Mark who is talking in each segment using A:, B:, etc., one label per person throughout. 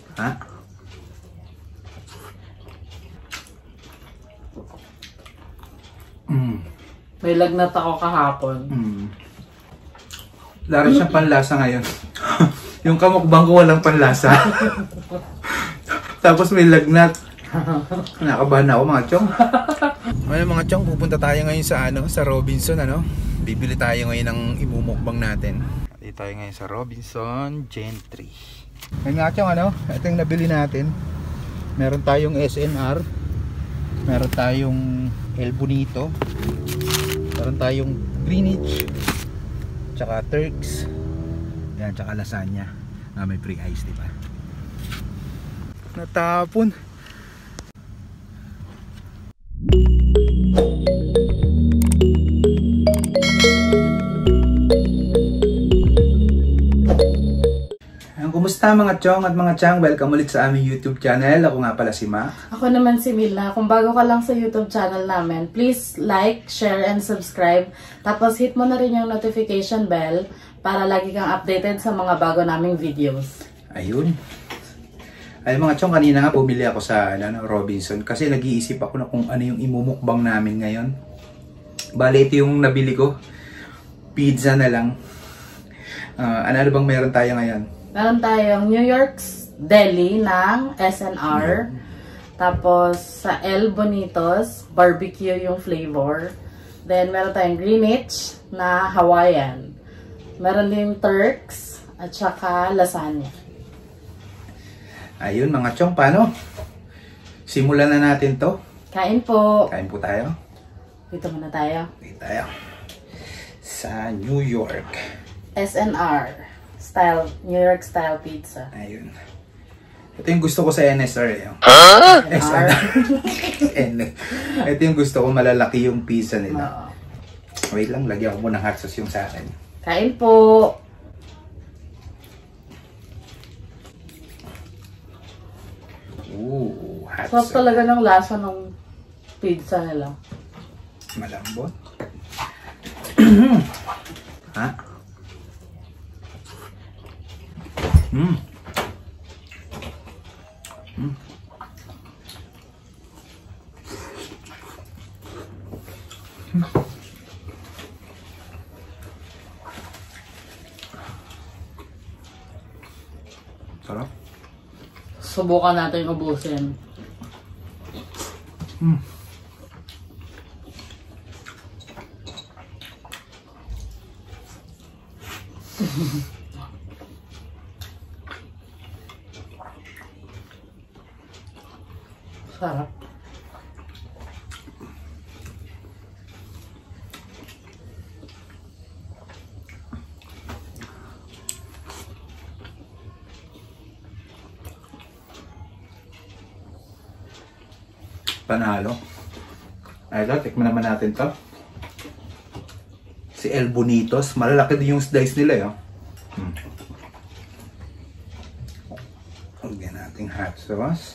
A: Ha?
B: May lagnat ako kahapon.
A: Laro siyang panlasa ngayon. Yung kamukbang ko walang panlasa. Tapos may lagnat. Nakabahan ako mga chong. Ano mga chong, pupunta tayo ngayon sa Robinson Bibili tayo ngayon ng imumukbang natin. Dito tayo ngayon sa Robinson Gentry. Ngayon nga chong ito yung nabili natin. Meron tayong SNR. Meron tayong El Bonito. Meron tayong Greenwich. Tsaka Turks. Yan, tsaka lasagna. May free ice, diba? Natapon. Kumusta mga chong at mga chang? Welcome ulit sa aming YouTube channel. Ako nga pala si Ma.
B: Ako naman si Mila. Kung bago ka lang sa YouTube channel namin, please like, share, and subscribe. Tapos hit mo na rin yung notification bell para lagi kang updated sa mga bago naming videos.
A: Ayun. Ay mga chong, kanina nga bumili ako sa Robinson kasi nag-iisip ako na kung ano yung imumukbang namin ngayon. Bale, ito yung nabili ko. Pizza na lang. Ano bang meron tayo ngayon?
B: Meron tayong New York's Deli ng SNR. Tapos sa El Bonitos, barbecue yung flavor. Then meron tayong Greenwich na Hawaiian. Meron din Turks at saka lasagna.
A: Ayun mga chong, paano? Simulan na natin to.
B: Kain po.
A: Kain po tayo.
B: Dito muna tayo.
A: Dito tayo. Sa New York.
B: SNR. New York style pizza.
A: Ayun. Ito yung gusto ko sa NSR.
B: SNR?
A: Ito yung gusto ko, malalaki yung pizza nila. Wait lang, lagyan ko muna hot sauce yung sa akin.
B: Kain po.
A: Ooh, hot
B: Sarap
A: sauce.
B: talaga ng lasa ng pizza nila.
A: Malambot. Ha? Sarap.
B: Subukan natin ubusin. Sarap.
A: Panalo. Ay, tikman naman natin to. Si El Bonitos. Malalaki din yung slice nila. Lagyan natin hot sauce.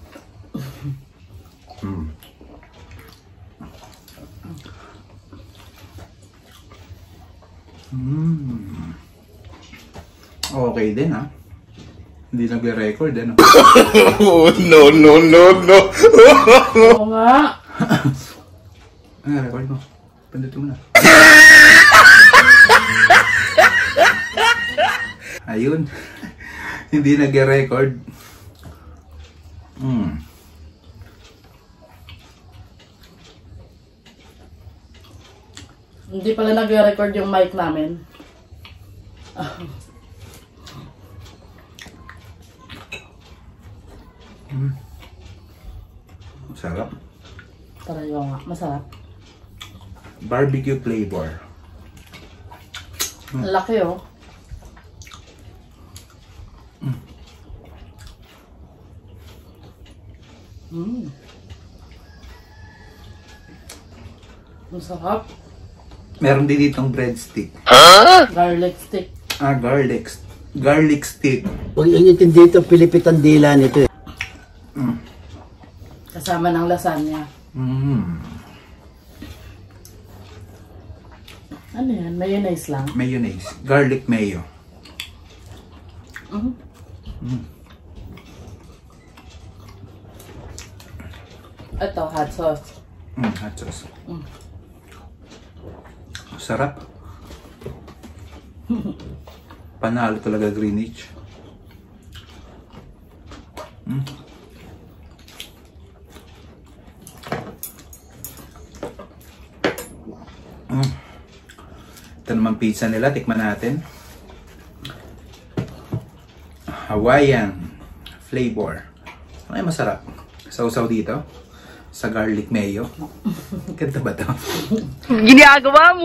A: Okay din Hindi nagre-record
C: No.
B: Oo nga.
A: Record mo. Pindutin mo na. Ayun. Hindi nagre-record.
B: Hindi pala nagre-record yung mic namin.
A: Sarap.
B: Talaga nga. Masarap.
A: Barbecue flavor.
B: Laki Masarap.
A: Meron din ditong breadstick.
B: Garlic stick.
A: Garlic stick.
D: Huwag inintindi ito, Pilipitan dila nito.
B: Kasama ng lasagna. Ano yan? Mayonnaise lang?
A: Mayonnaise. Garlic mayo.
B: Ito, hot sauce.
A: Hot sauce. Sarap. Panalo talaga Greenwich. Ito naman pizza nila, tikman natin. Hawaiian flavor. Ano yung masarap? Sausaw dito sa garlic mayo. Ganda ba ito?
E: Ginagawa mo!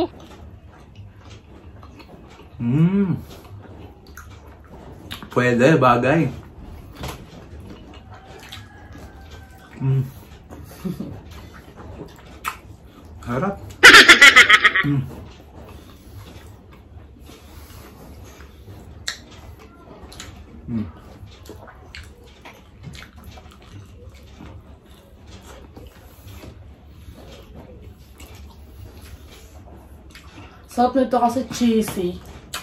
A: Pwede, bagay. Harap.
B: Sarap nito kasi cheesy.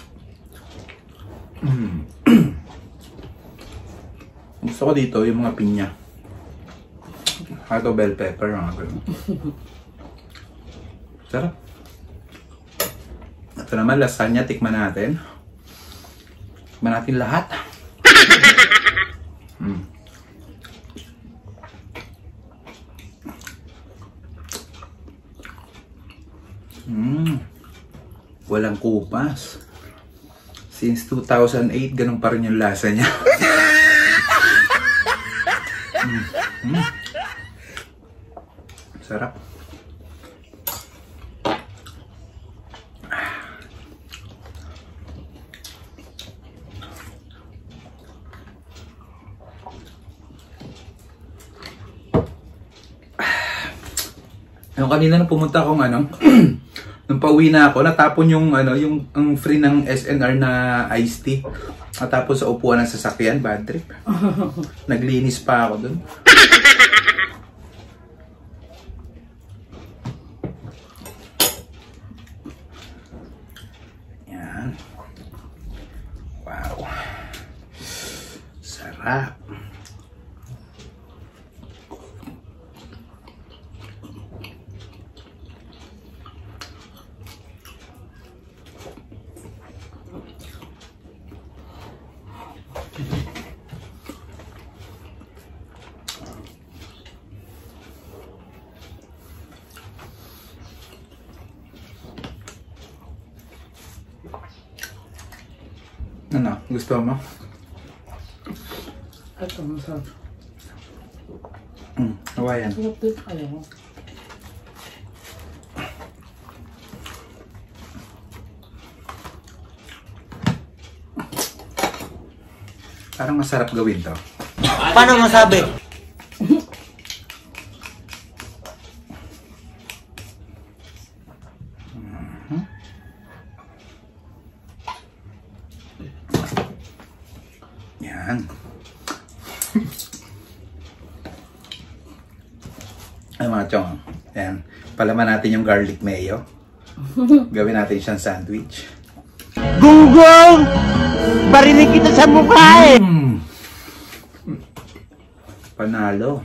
A: Gusto ko dito yung mga pinya. Ito bell pepper, mga ganun. Sarap. Ito naman, lasagna. Tikman natin. Tikman natin lahat. Walang kupas. Since 2008, ganun pa rin yung lasa niya. Sarap. Yung kanina nung pumunta akong nung pauwi na ako, natapon yung yung free ng SNR na iced tea. Natapon sa upuan ng sasakyan, bad trip. Naglinis pa ako dun. Yan. Wow. Sarap. Ano? Gusto mo?
B: Ito, masarap.
A: Hawaiian.
B: Sarap din kayo.
A: Parang masarap gawin to.
D: Paano masabi?
A: Yan. Ay mga chong. Yan. Palaman natin yung garlic mayo. Gawin natin siyang sandwich.
D: Gunggong! Barinig kita sa mukha eh!
A: Panalo.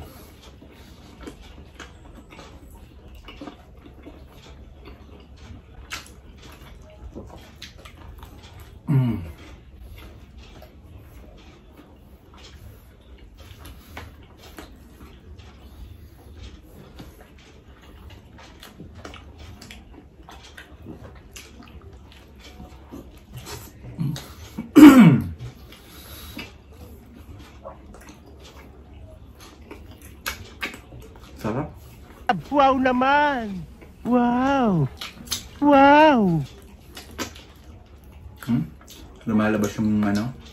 A: Sarap.
D: Wow naman! Wow! Wow!
A: Lumalabas yung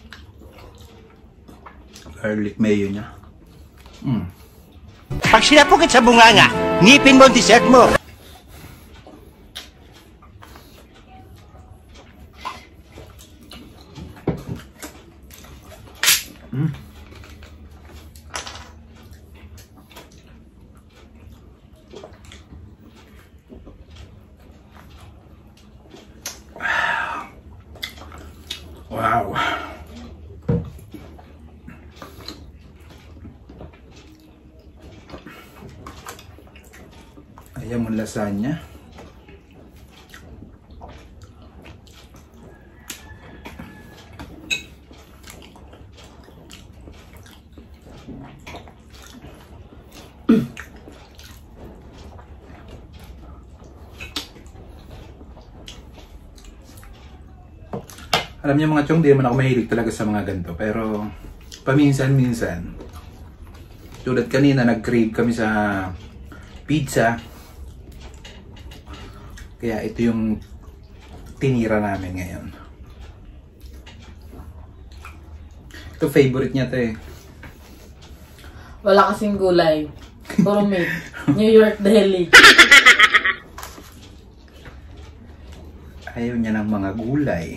A: garlic mayo niya.
D: Pag sinapukit sa bunganga, ngipin mo ang dessert mo!
A: Wow. lemon lasagna. Alam niyo mga chong, di naman ako mahilig talaga sa mga ganito. Pero paminsan-minsan, tulad kanina, nag-crave kami sa pizza. Kaya ito yung tinira namin ngayon. Ito favorite niya to eh.
B: Wala kasing gulay. Puro meat. New York Deli.
A: Ayaw niya ng mga gulay.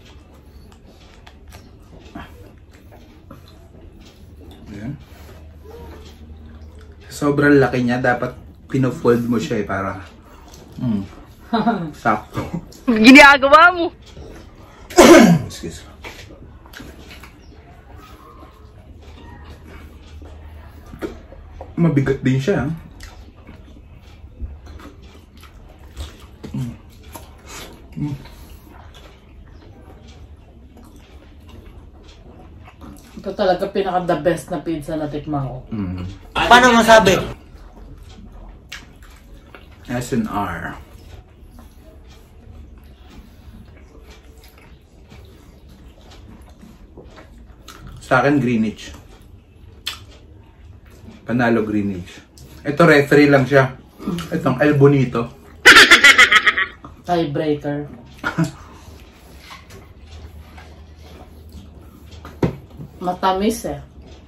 A: Ayan. Sobrang laki niya. Dapat pino-fold mo siya eh para sakto.
E: Ginagawa mo.
A: Excuse me. Mabigat din siya.
B: Ito talaga pinaka the best na pizza na tikman ko.
D: Paano masabi?
A: S&R. Sa akin, Greenwich. Panalo Greenwich. Ito, referee lang siya. Itong El Bonito.
B: Tiebreaker. Matamis eh.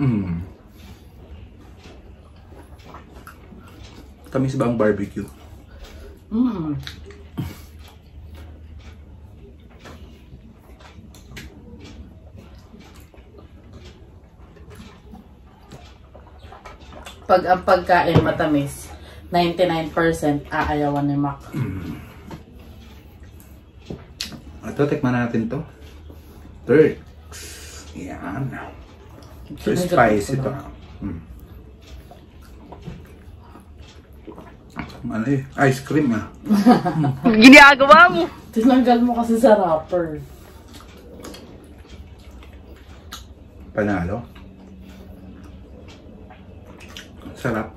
A: Tamis ba ang barbecue?
B: Pag ang pagkain matamis, 99% aayawan ni Mac.
A: Ito, tikman natin to. Turks. Yan. So, spice ito. Ano eh? Ice cream ah.
E: Ginagawa mo.
B: Tinanggal mo kasi sa wrapper.
A: Panalo. Sarap.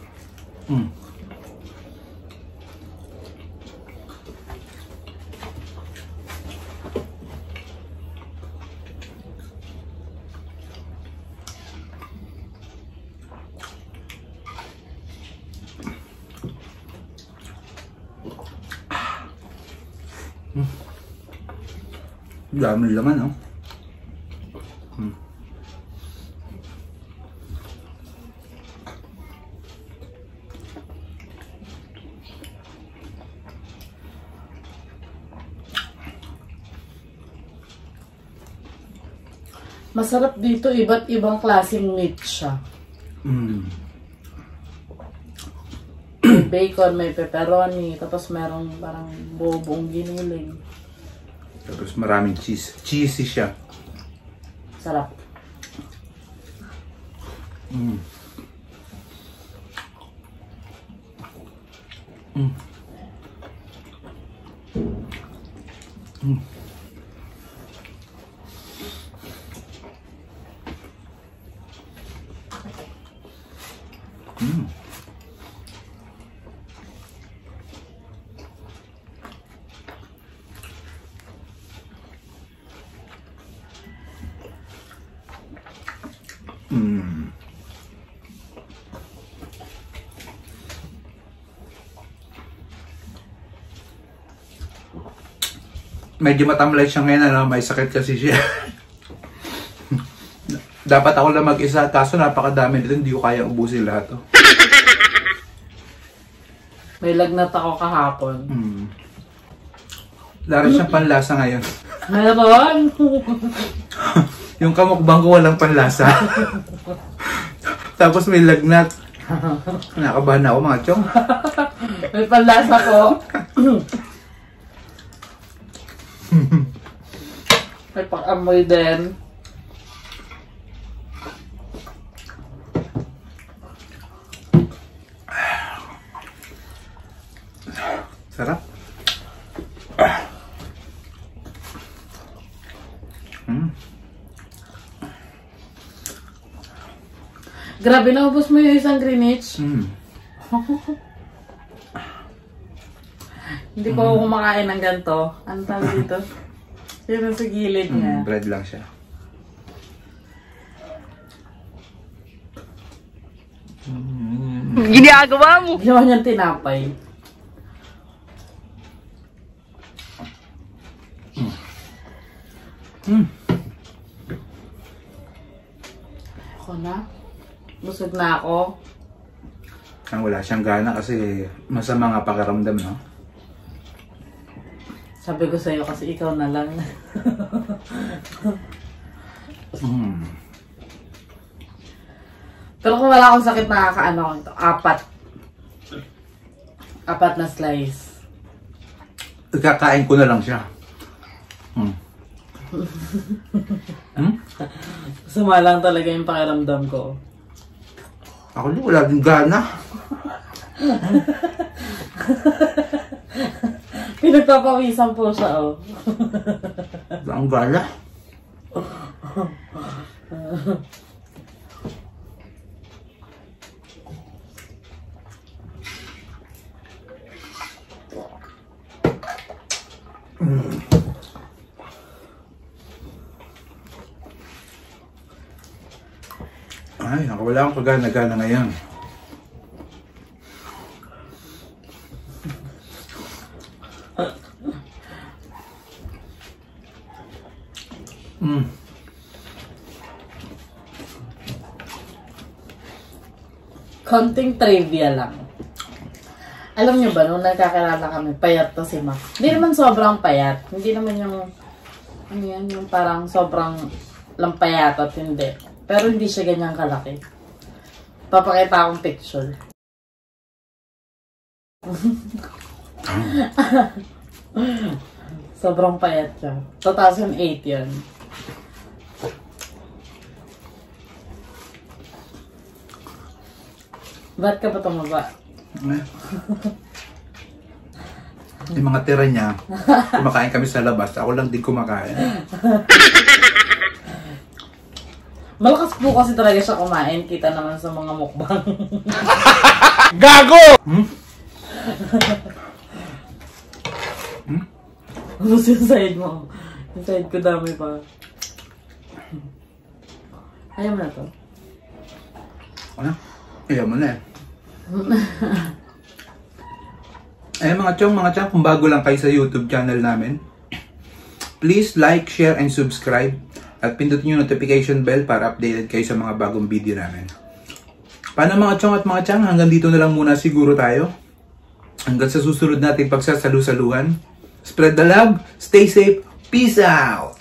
A: Dami laman, no?
B: Masarap dito, iba't ibang klaseng meat siya. May bacon, may pepperoni, tapos merong parang bobong giniling.
A: Tapos maraming cheese. Cheesy siya.
B: Sarap.
A: Medyo matamlay siya ngayon, ano? May sakit kasi siya. Dapat ako lang mag-isa, kaso napakadami nito, hindi ko kaya ubusin lahat. Oh.
B: May lagnat ako kahapon.
A: Laro siyang panlasa ngayon.
B: Meron!
A: Yung kamukbang ko walang panlasa. Tapos may lagnat. Nakabahan ako mga chong.
B: May panlasa ko. May pang-amoy din. Grabe, naubos mo yung isang Greenwich. Hindi ko kumakain ng ganito. Ano tawag dito? Yun sa gilid niya.
A: Bread lang siya.
E: Ginagawa mo.
B: Ginawa niyang tinapay. Ako na. Busog na ako.
A: Ang wala siyang gana kasi masama nga pakiramdam, no?
B: Sabi ko sa'yo kasi ikaw na lang. Pero kung wala akong sakit, nakakaano ko ito. 4. 4 na slice.
A: Kakain ko na lang siya.
B: Suma lang talaga yung pakiramdam ko.
A: Ako din wala din gana.
B: Pinagpapawisan po siya, oh.
A: Ang gala. Ay, ako wala akong kagana-gana ngayon.
B: Konting trivia lang. Alam niyo ba, nung nagkakilala kami, payat to si Mac. Hindi naman sobrang payat. Hindi naman yung, ano yan, yung parang sobrang lampayat at hindi. Pero hindi siya ganyang kalaki. Papakita akong picture. Sobrang payat siya. 2008 yun. Ba't ka ba tumaba?
A: Yung mga tira niya, kumakain kami sa labas. Ako lang din kumakain.
B: Malakas po kasi talaga siya kumain. Kita naman sa mga mukbang.
A: Gago!
B: Ano yung side mo? Yung side ko dami pa. Ayaw mo na to.
A: Ano? Ayaw mo na eh. Eh mga chong, kung bago lang kayo sa YouTube channel namin, please like, share, and subscribe. At pindutin yung notification bell para updated kayo sa mga bagong video namin. Paano mga chong at mga chang, hanggang dito na lang muna siguro tayo. Hanggang sa susunod natin pagsasalu-saluhan. Spread the love, stay safe, peace out!